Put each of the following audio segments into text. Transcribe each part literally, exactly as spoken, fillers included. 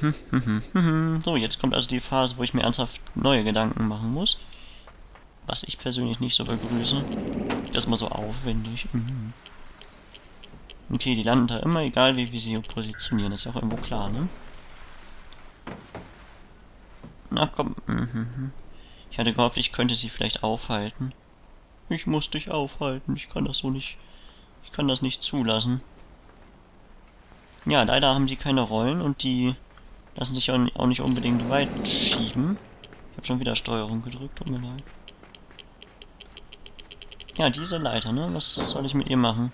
So, jetzt kommt also die Phase, wo ich mir ernsthaft neue Gedanken machen muss. Was ich persönlich nicht so begrüße. Das ist mal so aufwendig. Mhm. Okay, die landen da immer, egal wie wir sie positionieren. Das ist ja auch irgendwo klar, ne? Ach komm. Mhm. Ich hatte gehofft, ich könnte sie vielleicht aufhalten. Ich muss dich aufhalten. Ich kann das so nicht... Ich kann das nicht zulassen. Ja, leider haben die keine Rollen und die lassen sich auch nicht unbedingt weit schieben. Ich habe schon wieder Steuerung gedrückt, tut mir leid. Ja, diese Leiter, ne? Was soll ich mit ihr machen?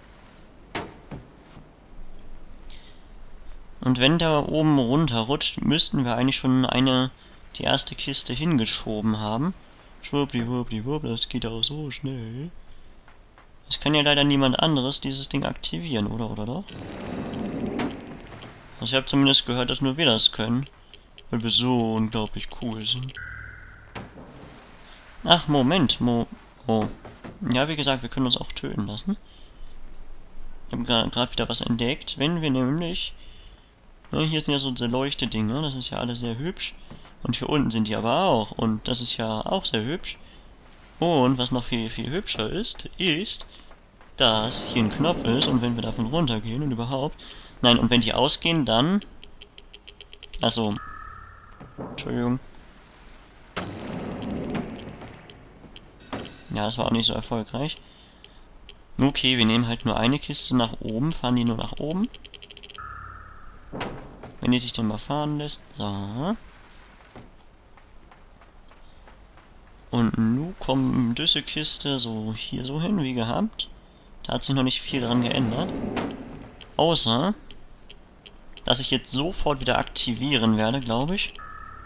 Und wenn der oben runterrutscht, müssten wir eigentlich schon eine, die erste Kiste hingeschoben haben. Schwuppdiwuppdiwupp, das geht auch so schnell. Es kann ja leider niemand anderes dieses Ding aktivieren, oder? Oder doch? Also ich habe zumindest gehört, dass nur wir das können. Weil wir so unglaublich cool sind. Ach, Moment, Mo... Oh. Ja, wie gesagt, wir können uns auch töten lassen. Ich habe gerade wieder was entdeckt. Wenn wir nämlich... Ja, hier sind ja so diese Leuchtedinger, das ist ja alles sehr hübsch. Und hier unten sind die aber auch. Und das ist ja auch sehr hübsch. Und was noch viel, viel hübscher ist, ist, dass hier ein Knopf ist. Und wenn wir davon runtergehen und überhaupt... Nein, und wenn die ausgehen, dann... Achso. Entschuldigung. Ja, das war auch nicht so erfolgreich. Okay, wir nehmen halt nur eine Kiste nach oben, fahren die nur nach oben. Wenn die sich dann mal fahren lässt. So. Und nun kommt diese Kiste so hier so hin, wie gehabt. Da hat sich noch nicht viel dran geändert. Außer, dass ich jetzt sofort wieder aktivieren werde, glaube ich.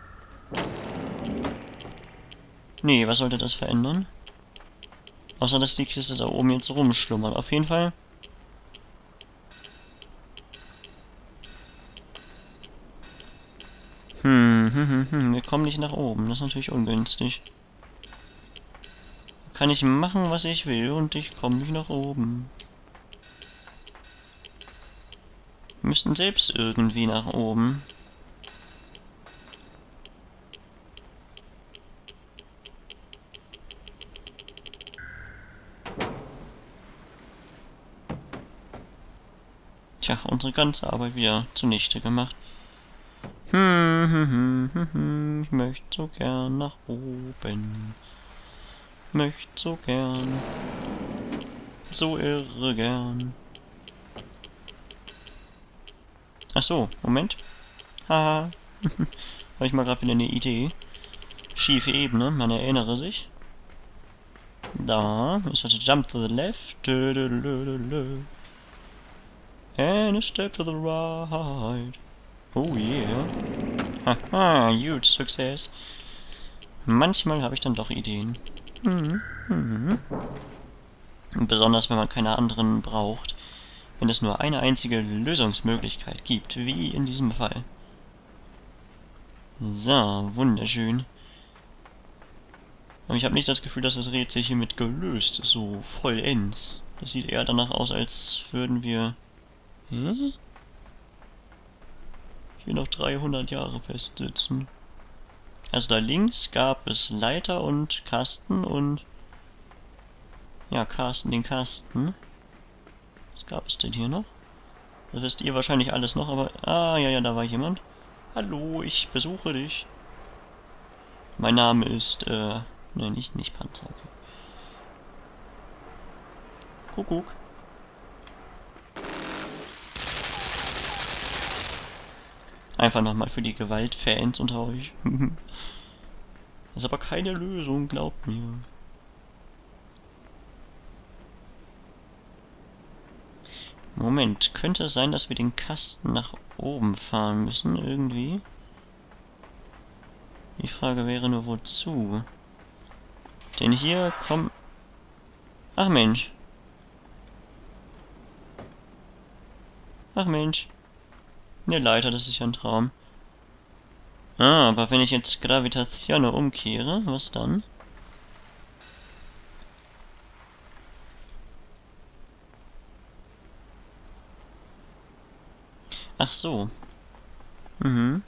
Nee, was sollte das verändern? Außer, dass die Kiste da oben jetzt rumschlummert. Auf jeden Fall. Hm, hm, hm, hm. Wir kommen nicht nach oben. Das ist natürlich ungünstig. Kann ich machen, was ich will und ich komme nicht nach oben. Wir müssten selbst irgendwie nach oben. Tja, unsere ganze Arbeit wieder zunichte gemacht. Hm, hm, hm, hm, hm. Ich möchte so gern nach oben. Möchte so gern. So irre gern. Ach so, Moment. Haha. Habe ich mal gerade wieder eine Idee. Schiefe Ebene, man erinnere sich. Da ist also Jump to the left. And a step to the right. Oh yeah. Haha, huge success. Manchmal habe ich dann doch Ideen. Hm, hm. Besonders wenn man keine anderen braucht. Wenn es nur eine einzige Lösungsmöglichkeit gibt, wie in diesem Fall. So, wunderschön. Aber ich habe nicht das Gefühl, dass das Rätsel hiermit gelöst ist, so vollends. Das sieht eher danach aus, als würden wir... Hm? Hier noch dreihundert Jahre festsitzen. Also da links gab es Leiter und Kasten und... Ja, Kasten, den Kasten. Was gab es denn hier noch? Das wisst ihr wahrscheinlich alles noch, aber... Ah, ja, ja, da war jemand. Hallo, ich besuche dich. Mein Name ist, äh... Ne, nicht, nicht Panzer. Okay. Kuckuck. Einfach nochmal für die Gewaltfans unter euch. Das ist aber keine Lösung, glaubt mir. Moment, könnte es sein, dass wir den Kasten nach oben fahren müssen, irgendwie? Die Frage wäre nur, wozu? Denn hier kommt... Ach Mensch. Ach Mensch. Eine Leiter, das ist ja ein Traum. Ah, aber wenn ich jetzt Gravitation umkehre, was dann? Ach so. Mhm.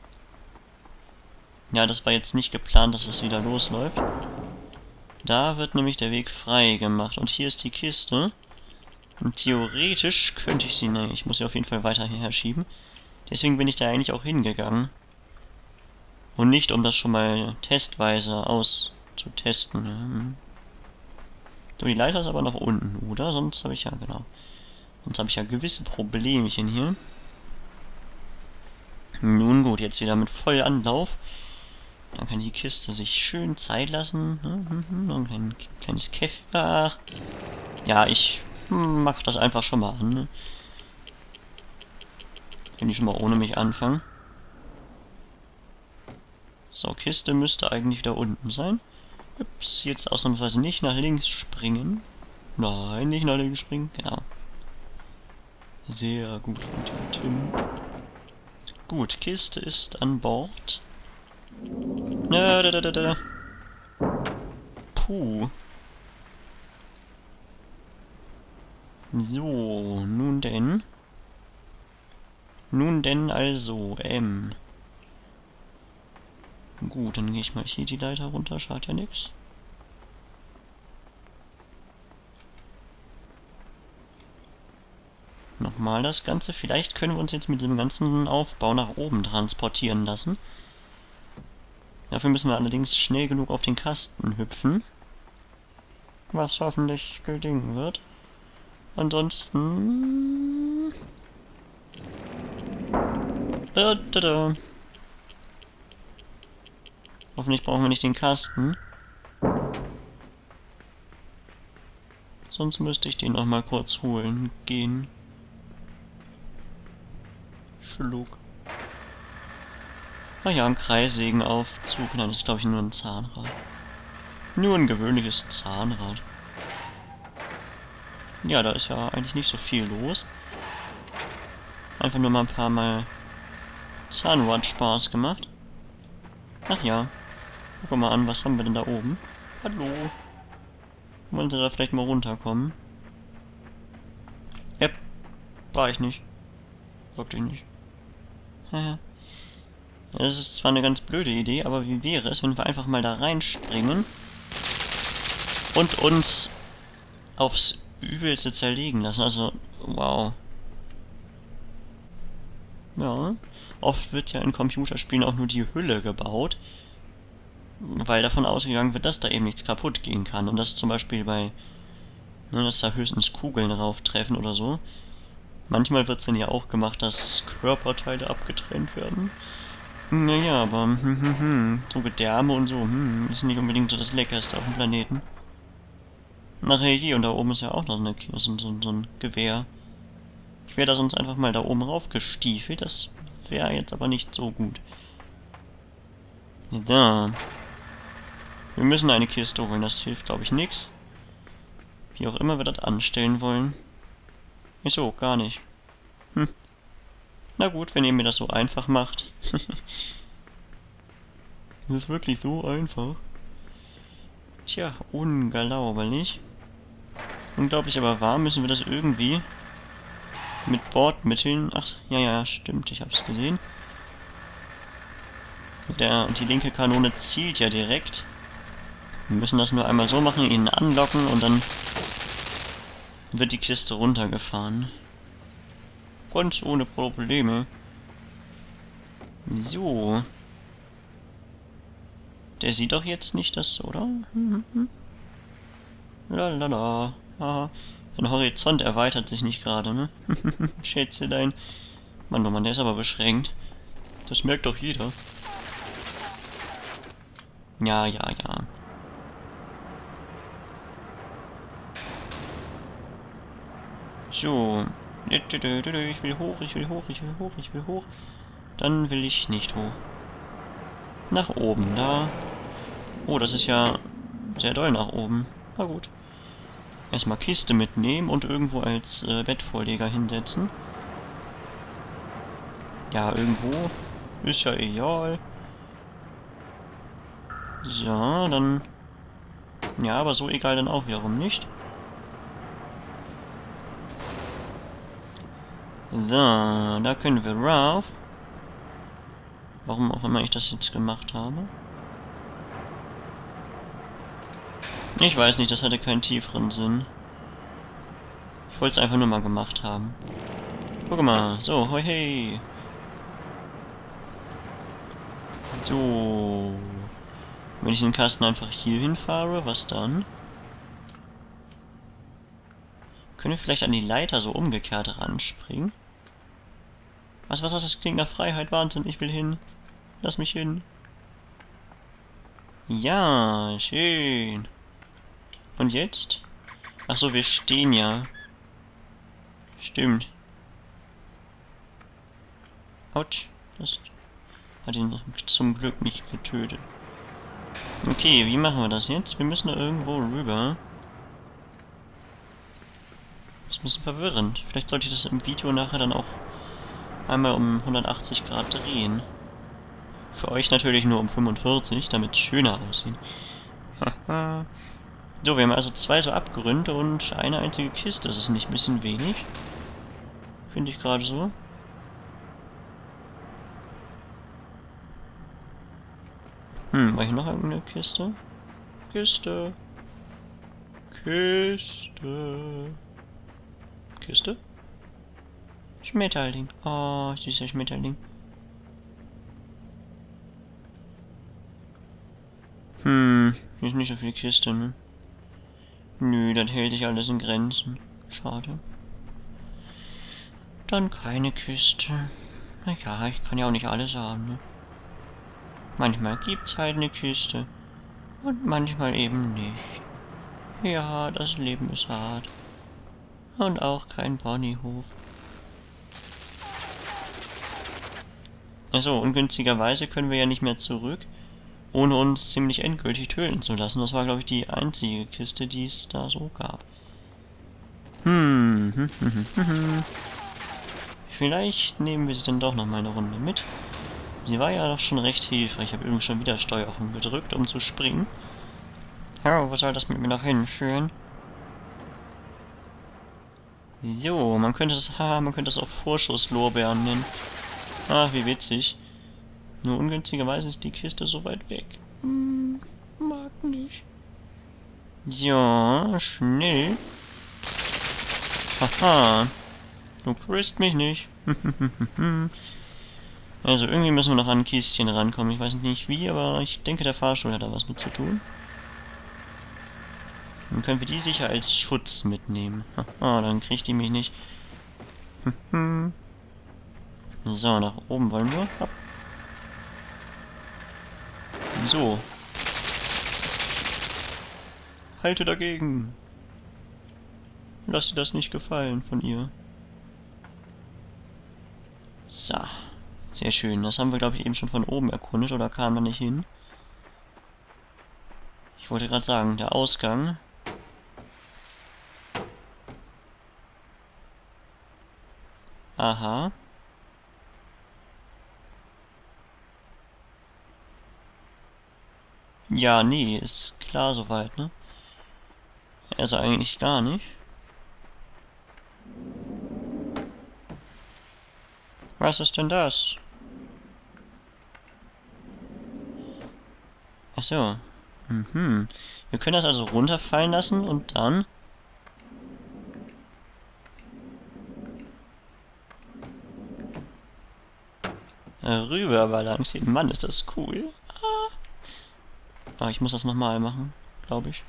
Ja, das war jetzt nicht geplant, dass es wieder losläuft. Da wird nämlich der Weg frei gemacht. Und hier ist die Kiste. Und theoretisch könnte ich sie... Ne, ich muss sie auf jeden Fall weiter hierher schieben. Deswegen bin ich da eigentlich auch hingegangen. Und nicht, um das schon mal testweise auszutesten. Ja. So, die Leiter ist aber nach unten, oder? Sonst habe ich ja, genau. Sonst habe ich ja gewisse Problemchen hier. Nun gut, jetzt wieder mit Vollanlauf. Dann kann die Kiste sich schön Zeit lassen. Noch ein kleines Käff. Ach. Ja, ich mach das einfach schon mal an. Ne? Kann die schon mal ohne mich anfangen. So, Kiste müsste eigentlich da unten sein. Ups, jetzt ausnahmsweise nicht nach links springen. Nein, nicht nach links springen. Genau. Sehr gut von dir, Tim. Gut, Kiste ist an Bord. Da, da, da, da, da. Puh. So, nun denn. Nun denn also, ähm. Gut, dann gehe ich mal hier die Leiter runter, schadet ja nichts. Nochmal das Ganze. Vielleicht können wir uns jetzt mit dem ganzen Aufbau nach oben transportieren lassen. Dafür müssen wir allerdings schnell genug auf den Kasten hüpfen. Was hoffentlich gelingen wird. Ansonsten... Da, da, da. Hoffentlich brauchen wir nicht den Kasten. Sonst müsste ich den noch mal kurz holen gehen. Schluck. Ah ja, ein Kreissägenaufzug. Nein, das ist glaube ich nur ein Zahnrad. Nur ein gewöhnliches Zahnrad. Ja, da ist ja eigentlich nicht so viel los. Einfach nur mal ein paar Mal Zahnrad Spaß gemacht. Ach ja. Guck mal an, was haben wir denn da oben? Hallo. Wollen Sie da vielleicht mal runterkommen? Yep. War ich nicht. Wirklich nicht. Haha. Das ist zwar eine ganz blöde Idee, aber wie wäre es, wenn wir einfach mal da reinspringen und uns aufs Übelste zerlegen lassen? Also, wow. Ja. Oft wird ja in Computerspielen auch nur die Hülle gebaut, weil davon ausgegangen wird, dass da eben nichts kaputt gehen kann. Und das zum Beispiel bei, ne, dass da höchstens Kugeln drauf treffen oder so. Manchmal wird es dann ja auch gemacht, dass Körperteile abgetrennt werden. Naja, aber hm, hm, hm, so Gedärme und so, hm, ist nicht unbedingt so das Leckerste auf dem Planeten. Nachher hier, und da oben ist ja auch noch eine, so, so, so ein Gewehr. Ich wäre da sonst einfach mal da oben raufgestiefelt, das wäre jetzt aber nicht so gut. Da. Wir müssen eine Kiste holen, das hilft glaube ich nichts. Wie auch immer wir das anstellen wollen. Wieso, gar nicht. Hm. Na gut, wenn ihr mir das so einfach macht. Das ist wirklich so einfach. Tja, unglaublich. Unglaublich aber wahr müssen wir das irgendwie mit Bordmitteln... Ach, ja, ja, stimmt, ich hab's gesehen. Der, die linke Kanone zielt ja direkt. Wir müssen das nur einmal so machen, ihn anlocken und dann wird die Kiste runtergefahren. Ganz ohne Probleme. So. Der sieht doch jetzt nicht das, oder? Lalala. Aha. Dein Horizont erweitert sich nicht gerade, ne? Schätzelein. Mann, oh Mann, der ist aber beschränkt. Das merkt doch jeder. Ja, ja, ja. So. Ich will hoch, ich will hoch, ich will hoch, ich will hoch. Dann will ich nicht hoch. Nach oben, da. Oh, das ist ja sehr doll nach oben. Na gut. Erstmal Kiste mitnehmen und irgendwo als äh, Bettvorleger hinsetzen. Ja, irgendwo. Ist ja egal. So, dann... Ja, aber so egal dann auch wiederum nicht. So, da können wir rauf. Warum auch immer ich das jetzt gemacht habe. Ich weiß nicht, das hatte keinen tieferen Sinn. Ich wollte es einfach nur mal gemacht haben. Guck mal, so, hoi hey. So. Wenn ich den Kasten einfach hier hinfahre, was dann? Können wir vielleicht an die Leiter so umgekehrt ranspringen? Was, was, was, das klingt nach Freiheit, Wahnsinn, ich will hin. Lass mich hin. Ja, schön. Und jetzt? Ach so, wir stehen ja. Stimmt. Autsch, das hat ihn zum Glück nicht getötet. Okay, wie machen wir das jetzt? Wir müssen da irgendwo rüber. Das ist ein bisschen verwirrend. Vielleicht sollte ich das im Video nachher dann auch einmal um hundertachtzig Grad drehen. Für euch natürlich nur um fünfundvierzig, damit es schöner aussieht. So, wir haben also zwei so Abgründe und eine einzige Kiste. Das ist nicht ein bisschen wenig? Finde ich gerade so. Hm, war hier noch irgendeine Kiste? Kiste. Kiste. Kiste? Schmetterling. Oh, süßer Schmetterling. Hm, hier ist nicht so viel Kiste, ne? Nö, das hält sich alles in Grenzen. Schade. Dann keine Kiste. Naja, ich kann ja auch nicht alles haben, ne? Manchmal gibt's halt eine Kiste. Und manchmal eben nicht. Ja, das Leben ist hart. Und auch kein Ponyhof. Achso, ungünstigerweise können wir ja nicht mehr zurück, ohne uns ziemlich endgültig töten zu lassen. Das war, glaube ich, die einzige Kiste, die es da so gab. Hm, hm, hm, hm, hm, hm. Vielleicht nehmen wir sie dann doch noch mal eine Runde mit. Sie war ja doch schon recht hilfreich. Ich habe übrigens schon wieder Steuerung gedrückt, um zu springen. Ja, wo soll das mit mir noch hinführen? So, man könnte das, haha, man könnte das auch Vorschusslorbeeren nennen. Ach, wie witzig. Nur ungünstigerweise ist die Kiste so weit weg. Hm, mag nicht. Ja, schnell. Haha. Du kriegst mich nicht. Also, irgendwie müssen wir noch an ein Kistchen rankommen. Ich weiß nicht wie, aber ich denke, der Fahrstuhl hat da was mit zu tun. Dann können wir die sicher als Schutz mitnehmen. Haha, dann kriegt die mich nicht. So, nach oben wollen wir. Hopp. So. Halte dagegen. Lass dir das nicht gefallen von ihr. So. Sehr schön. Das haben wir, glaube ich, eben schon von oben erkundet, oder kam man nicht hin? Ich wollte gerade sagen, der Ausgang. Aha. Ja, nee, ist klar soweit, ne? Also eigentlich gar nicht. Was ist denn das? Ach so. Mhm. Wir können das also runterfallen lassen und dann... rüber balancieren. Mann, ist das cool. Ah. Aber ich muss das nochmal machen, glaube ich.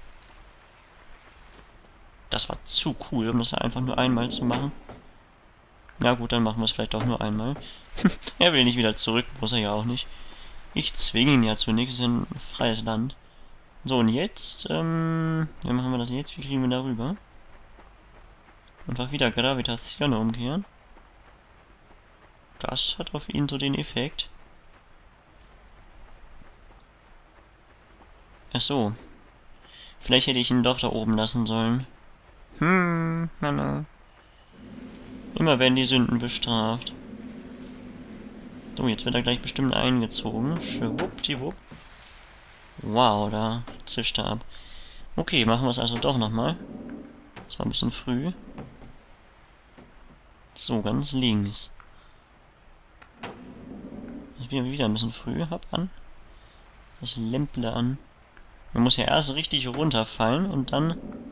Das war zu cool, um das einfach nur einmal zu machen. Ja gut, dann machen wir es vielleicht doch nur einmal. Er will nicht wieder zurück, muss er ja auch nicht. Ich zwinge ihn ja zu nichts, ist ein freies Land. So, und jetzt, ähm, wie machen wir das jetzt? Wie kriegen wir da rüber? Einfach wieder Gravitation umkehren. Das hat auf ihn so den Effekt. Ach so. Vielleicht hätte ich ihn doch da oben lassen sollen. Hm, na na. Immer werden die Sünden bestraft. So, jetzt wird er gleich bestimmt eingezogen. Schwuppdiwupp. Wow, da zischt er ab. Okay, machen wir es also doch nochmal. Das war ein bisschen früh. So, ganz links. ist wieder, wieder ein bisschen früh. Hab an. Das Lämple an. Man muss ja erst richtig runterfallen und dann